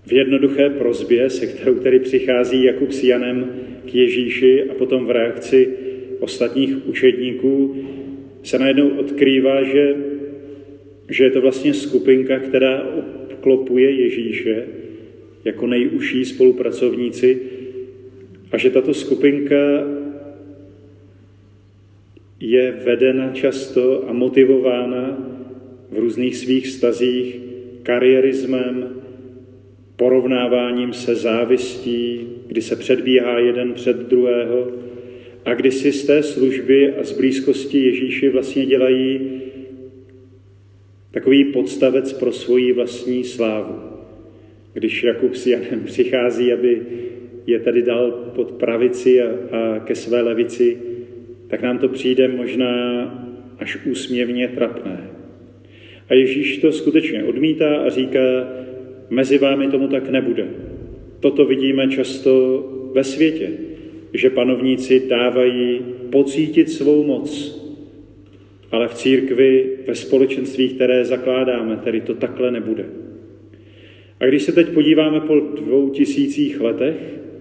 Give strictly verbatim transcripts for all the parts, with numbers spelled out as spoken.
v jednoduché prosbě, se kterou tedy přichází Jakub s Janem k Ježíši a potom v reakci ostatních učedníků, se najednou odkrývá, že, že je to vlastně skupinka, která obklopuje Ježíše jako nejužší spolupracovníci a že tato skupinka je vedena často a motivována v různých svých vztazích kariérismem, porovnáváním se, závistí, kdy se předbíhá jeden před druhého a kdy si z té služby a z blízkosti Ježíši vlastně dělají takový podstavec pro svoji vlastní slávu. Když Jakub s Janem přichází, aby je tady dal pod pravici a, a ke své levici, tak nám to přijde možná až úsměvně trapné. A Ježíš to skutečně odmítá a říká, mezi vámi tomu tak nebude. Toto vidíme často ve světě, že panovníci dávají pocítit svou moc, ale v církvi, ve společenství, které zakládáme, tedy to takhle nebude. A když se teď podíváme po dvou tisících letech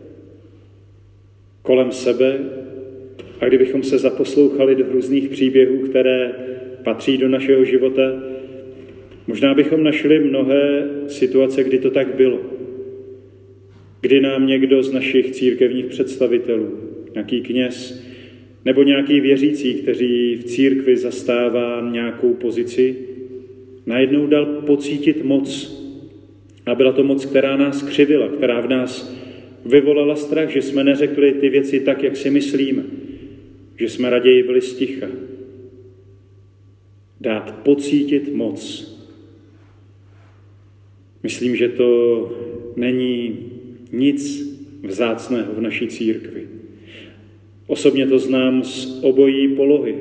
kolem sebe a kdybychom se zaposlouchali do různých příběhů, které patří do našeho života, možná bychom našli mnohé situace, kdy to tak bylo. Kdy nám někdo z našich církevních představitelů, nějaký kněz nebo nějaký věřící, kteří v církvi zastává nějakou pozici, najednou dal pocítit moc. A byla to moc, která nás křivila, která v nás vyvolala strach, že jsme neřekli ty věci tak, jak si myslíme, že jsme raději byli sticha. Dát pocítit moc. Myslím, že to není nic vzácného v naší církvi. Osobně to znám z obojí polohy.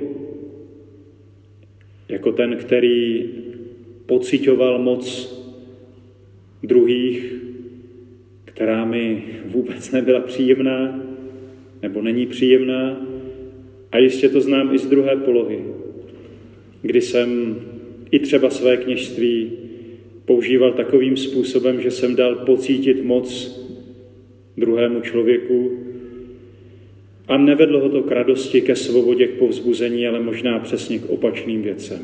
Jako ten, který pociťoval moc druhých, která mi vůbec nebyla příjemná, nebo není příjemná. A jistě to znám i z druhé polohy, kdy jsem i třeba své kněžství používal takovým způsobem, že jsem dal pocítit moc druhému člověku a nevedlo ho to k radosti, ke svobodě, k povzbuzení, ale možná přesně k opačným věcem.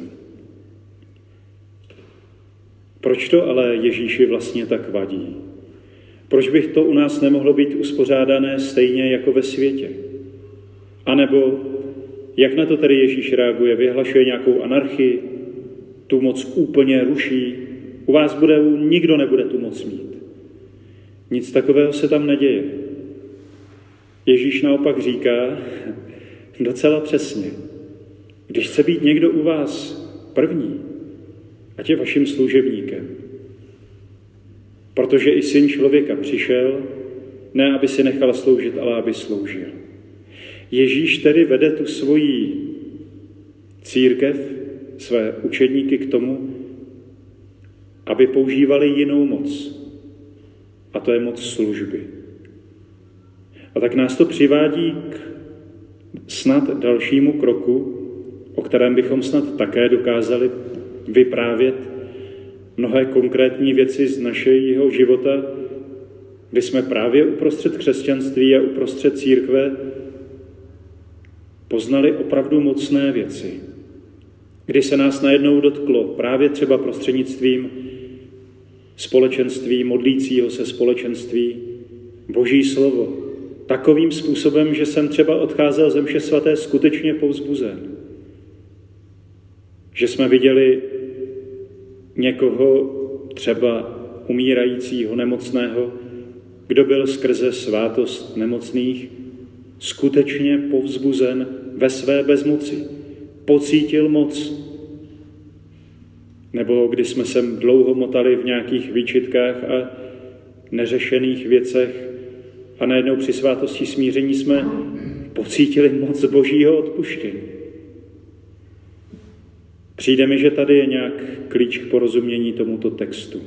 Proč to ale Ježíši vlastně tak vadí? Proč bych to u nás nemohlo být uspořádané stejně jako ve světě? A nebo jak na to tedy Ježíš reaguje? Vyhlašuje nějakou anarchii? Tu moc úplně ruší? U vás bude, nikdo nebude tu moc mít. Nic takového se tam neděje. Ježíš naopak říká docela přesně. Když chce být někdo u vás první, ať je vaším služebníkem. Protože i Syn člověka přišel, ne aby si nechal sloužit, ale aby sloužil. Ježíš tedy vede tu svoji církev, své učedníky k tomu, aby používali jinou moc. A to je moc služby. A tak nás to přivádí k snad dalšímu kroku, o kterém bychom snad také dokázali vyprávět mnohé konkrétní věci z našeho života, kdy jsme právě uprostřed křesťanství a uprostřed církve poznali opravdu mocné věci, kdy se nás najednou dotklo právě třeba prostřednictvím společenství, modlícího se společenství, Boží slovo, takovým způsobem, že jsem třeba odcházel ze mše svaté skutečně povzbuzen. Že jsme viděli někoho třeba umírajícího, nemocného, kdo byl skrze svátost nemocných skutečně povzbuzen ve své bezmoci. Pocítil moc. Nebo když jsme se dlouho motali v nějakých výčitkách a neřešených věcech a najednou při svátosti smíření jsme pocítili moc Božího odpuštění. Přijde mi, že tady je nějak klíč k porozumění tomuto textu.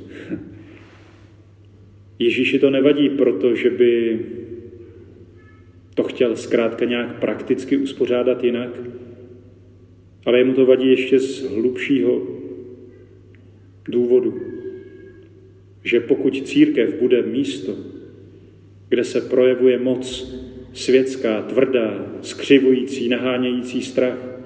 Ježíši to nevadí proto, že by to chtěl zkrátka nějak prakticky uspořádat jinak, ale jemu to vadí ještě z hlubšího důvodu. že pokud církev bude místo, kde se projevuje moc světská, tvrdá, skřivující, nahánějící strach,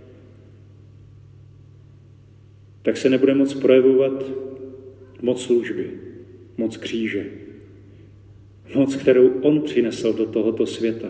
tak se nebude moc projevovat moc služby, moc kříže, moc, kterou on přinesl do tohoto světa.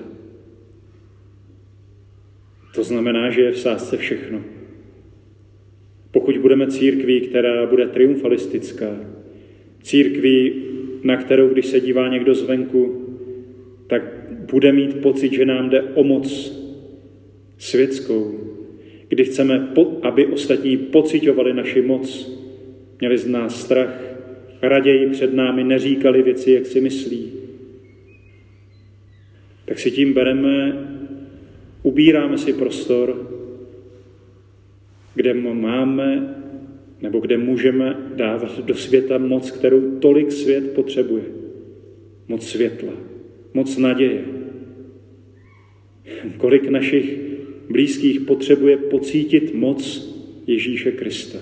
To znamená, že je v sázce všechno. Pokud budeme církví, která bude triumfalistická, církví, na kterou, když se dívá někdo zvenku, tak bude mít pocit, že nám jde o moc světskou, kdy chceme, aby ostatní pociťovali naši moc, měli z nás strach, raději před námi neříkali věci, jak si myslí, tak si tím bereme, ubíráme si prostor, kde máme nebo kde můžeme dávat do světa moc, kterou tolik svět potřebuje. Moc světla, moc naděje. Kolik našich blízkých potřebuje pocítit moc Ježíše Krista.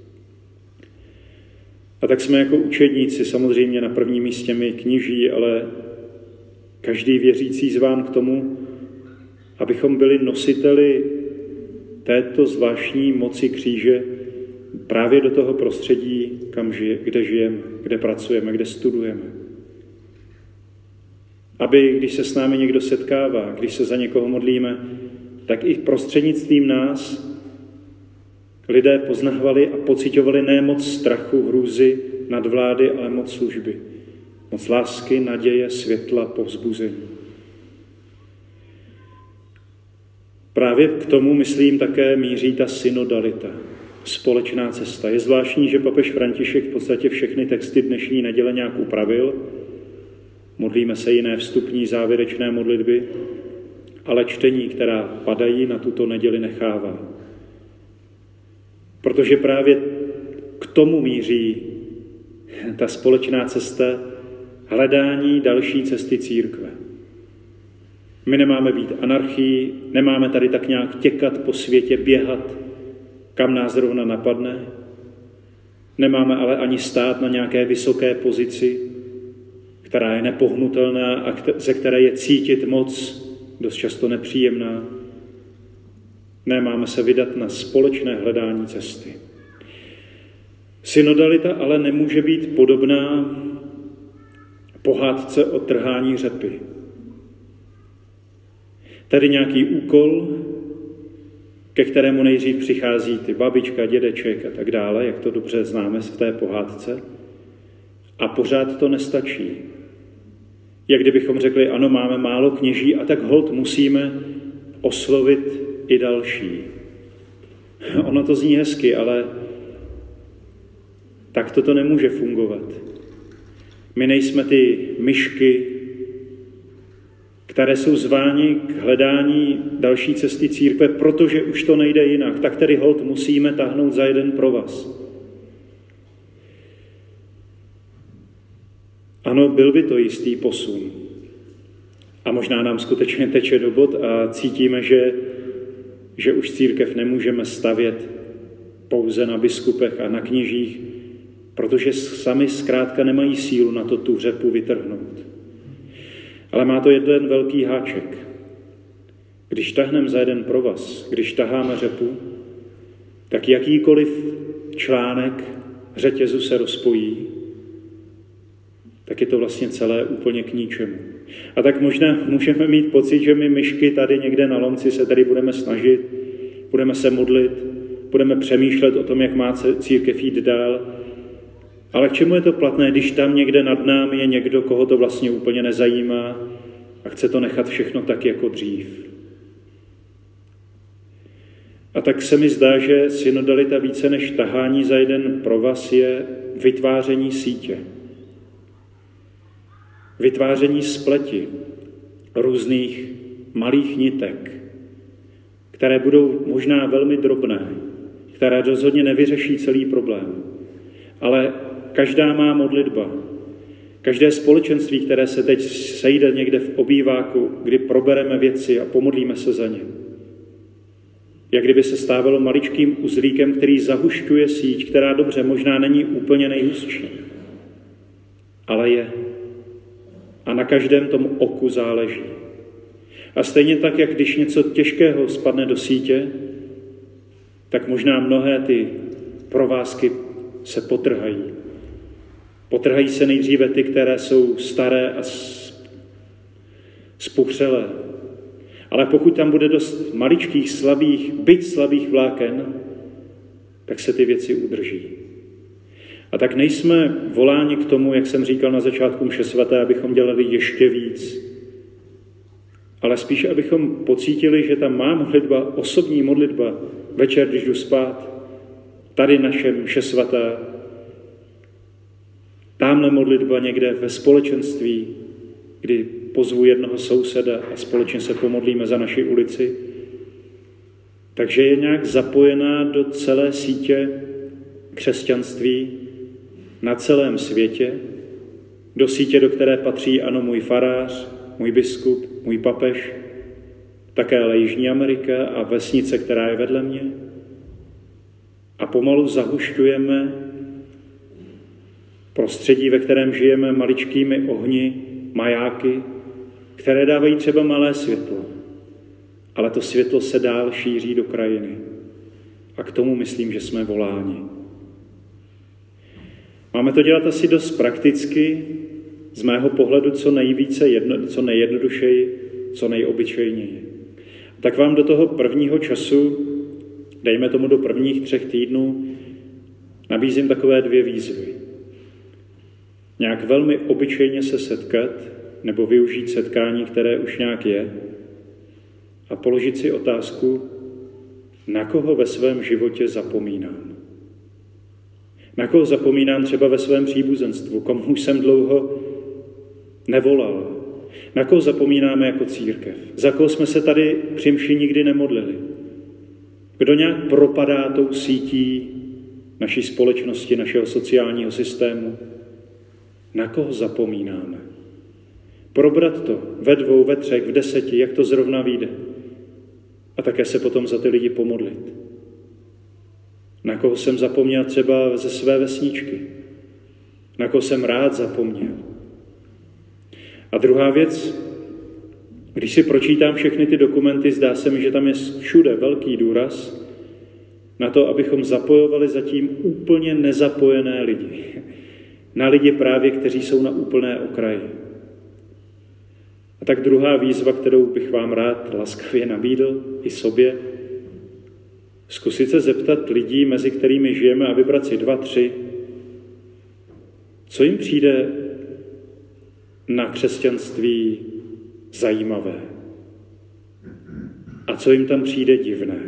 A tak jsme jako učedníci samozřejmě na prvním místě my kněží, ale každý věřící zván k tomu, abychom byli nositeli této zvláštní moci kříže právě do toho prostředí, kam žije, kde žijeme, kde pracujeme, kde studujeme. Aby, když se s námi někdo setkává, když se za někoho modlíme, tak i prostřednictvím nás lidé poznávali a pociťovali ne moc strachu, hrůzy, nadvlády, ale moc služby. Moc lásky, naděje, světla, povzbuzení. Právě k tomu, myslím, také míří ta synodalita, společná cesta. Je zvláštní, že papež František v podstatě všechny texty dnešní neděle nějak upravil. Modlíme se jiné vstupní závěrečné modlitby, ale čtení, která padají na tuto neděli, nechává. Protože právě k tomu míří ta společná cesta hledání další cesty církve. My nemáme být anarchií, nemáme tady tak nějak těkat po světě, běhat, kam nás zrovna napadne. Nemáme ale ani stát na nějaké vysoké pozici, která je nepohnutelná a ze které je cítit moc, dost často nepříjemná. Nemáme se vydat na společné hledání cesty. Synodalita ale nemůže být podobná pohádce o trhání řepy. Tady nějaký úkol, ke kterému nejdřív přichází ty babička, dědeček a tak dále, jak to dobře známe v té pohádce. A pořád to nestačí. Jak kdybychom řekli, ano, máme málo kněží a tak holt musíme oslovit i další. Ono to zní hezky, ale tak to nemůže fungovat. My nejsme ty myšky, které jsou zváni k hledání další cesty církve, protože už to nejde jinak. Tak tedy holt musíme tahnout za jeden provaz. Ano, byl by to jistý posun. A možná nám skutečně teče do bod a cítíme, že, že už církev nemůžeme stavět pouze na biskupech a na kněžích, protože sami zkrátka nemají sílu na to tu řepu vytrhnout. Ale má to jeden velký háček. Když tahneme za jeden provaz, když taháme řepu, tak jakýkoliv článek řetězu se rozpojí, tak je to vlastně celé úplně k ničemu. A tak možná můžeme mít pocit, že my myšky tady někde na lomci se tady budeme snažit, budeme se modlit, budeme přemýšlet o tom, jak má církev jít dál. Ale k čemu je to platné, když tam někde nad námi je někdo, koho to vlastně úplně nezajímá a chce to nechat všechno tak jako dřív. A tak se mi zdá, že synodalita více než tahání za jeden provaz je vytváření sítě. Vytváření spleti různých malých nitek, které budou možná velmi drobné, které rozhodně nevyřeší celý problém. Ale každá má modlitba. Každé společenství, které se teď sejde někde v obýváku, kdy probereme věci a pomodlíme se za ně. Jak kdyby se stávalo maličkým uzlíkem, který zahušťuje síť, která dobře možná není úplně nejhustší. ale je. A na každém tom oku záleží. A stejně tak, jak když něco těžkého spadne do sítě, tak možná mnohé ty provázky se potrhají. Potrhají se nejdříve ty, které jsou staré a spuchřelé. Ale pokud tam bude dost maličkých, slabých, byť slabých vláken, tak se ty věci udrží. A tak nejsme voláni k tomu, jak jsem říkal na začátku mše svaté, abychom dělali ještě víc. Ale spíš, abychom pocítili, že ta má modlitba, osobní modlitba, večer, když jdu spát, tady naše mše svatá, támhle modlitba někde ve společenství, kdy pozvu jednoho souseda a společně se pomodlíme za naši ulici, takže je nějak zapojená do celé sítě křesťanství na celém světě, do sítě, do které patří ano můj farář, můj biskup, můj papež, také ale Jižní Amerika a vesnice, která je vedle mě. A pomalu zahušťujeme prostředí, ve kterém žijeme, maličkými ohni, majáky, které dávají třeba malé světlo. Ale to světlo se dál šíří do krajiny. A k tomu myslím, že jsme voláni. Máme to dělat asi dost prakticky, z mého pohledu co nejvíce, jedno, co nejjednodušeji, co nejobyčejněji. Tak vám do toho prvního času, dejme tomu do prvních třech týdnů, nabízím takové dvě výzvy. Nějak velmi obyčejně se setkat, nebo využít setkání, které už nějak je, a položit si otázku, na koho ve svém životě zapomínám. Na koho zapomínám třeba ve svém příbuzenstvu, komu už jsem dlouho nevolal. Na koho zapomínáme jako církev. Za koho jsme se tady při mši nikdy nemodlili. Kdo nějak propadá tou sítí naší společnosti, našeho sociálního systému. Na koho zapomínáme. Probrat to ve dvou, ve třech, v deseti, jak to zrovna vyjde. A také se potom za ty lidi pomodlit. Na koho jsem zapomněl třeba ze své vesničky. Na koho jsem rád zapomněl. A druhá věc, když si pročítám všechny ty dokumenty, zdá se mi, že tam je všude velký důraz na to, abychom zapojovali zatím úplně nezapojené lidi. Na lidi právě, kteří jsou na úplné okraji. A tak druhá výzva, kterou bych vám rád laskavě nabídl i sobě, zkusit se zeptat lidí, mezi kterými žijeme, a vybrat si dva, tři, co jim přijde na křesťanství zajímavé a co jim tam přijde divné.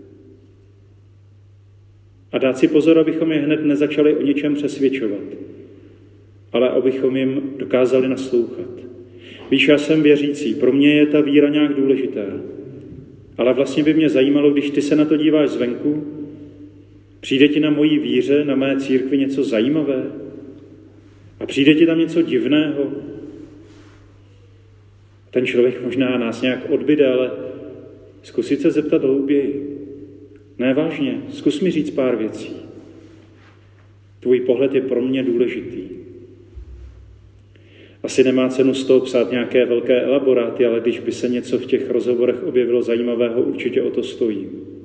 A dát si pozor, abychom je hned nezačali o něčem přesvědčovat, ale abychom jim dokázali naslouchat. Víš, já jsem věřící, pro mě je ta víra nějak důležitá, ale vlastně by mě zajímalo, když ty se na to díváš zvenku, přijde ti na mojí víře, na mé církvi něco zajímavé a přijde ti tam něco divného. Ten člověk možná nás nějak odbyde, ale zkusit se zeptat hlouběji. Ne, vážně, zkus mi říct pár věcí. Tvůj pohled je pro mě důležitý. Asi nemá cenu z toho psát nějaké velké elaboráty, ale když by se něco v těch rozhovorech objevilo zajímavého, určitě o to stojí.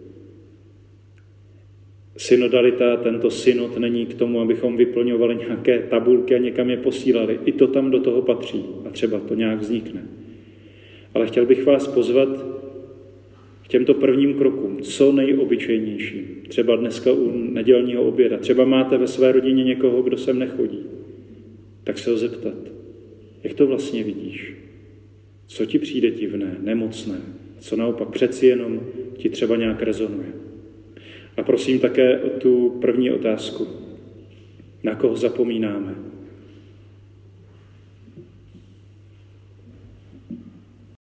Synodalita, tento synod není k tomu, abychom vyplňovali nějaké tabulky a někam je posílali. I to tam do toho patří a třeba to nějak vznikne. Ale chtěl bych vás pozvat k těmto prvním krokům, co nejobyčejnějším. Třeba dneska u nedělního oběda. Třeba máte ve své rodině někoho, kdo sem nechodí. Tak se ho zeptat, jak to vlastně vidíš? Co ti přijde divné, nemocné? Co naopak přeci jenom ti třeba nějak rezonuje? A prosím také o tu první otázku. Na koho zapomínáme?